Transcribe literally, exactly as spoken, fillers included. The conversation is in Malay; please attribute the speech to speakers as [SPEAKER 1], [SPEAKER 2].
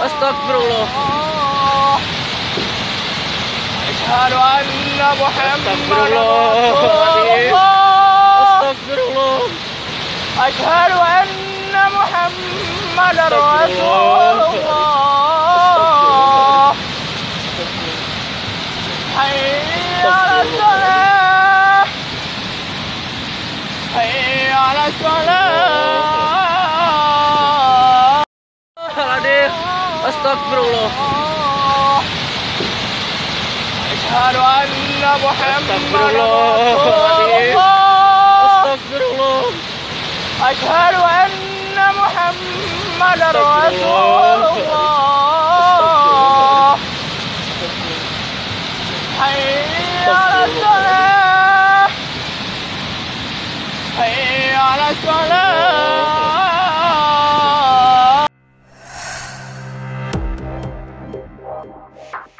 [SPEAKER 1] Astagfirullah.
[SPEAKER 2] Asyhadu anna Muhammadar
[SPEAKER 1] Astagfirullah.
[SPEAKER 2] Rasulullah.
[SPEAKER 1] Astagfirullah.
[SPEAKER 2] Asyhadu anna Muhammadar Rasulullah. Hayya 'alas salah. Hayya 'alas salah.
[SPEAKER 1] Astagfirullah.
[SPEAKER 2] Asyhadu anna Muhammadar
[SPEAKER 1] Astagfirullah.
[SPEAKER 2] Rasulullah.
[SPEAKER 1] Astagfirullah.
[SPEAKER 2] Asyhadu anna Muhammadar Rasulullah. Hayya 'alas salah. Hayya 'alas salah.